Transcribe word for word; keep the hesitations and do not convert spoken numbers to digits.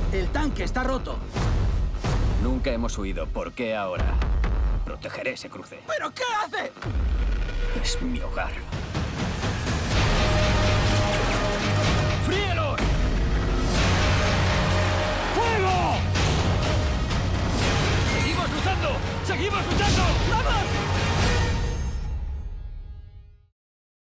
El tanque está roto. Nunca hemos huido. ¿Por qué ahora? Protegeré ese cruce. ¿Pero qué hace? Es mi hogar. ¡Fríelos! ¡Fuego! ¡Seguimos luchando! ¡Seguimos luchando! ¡Vamos!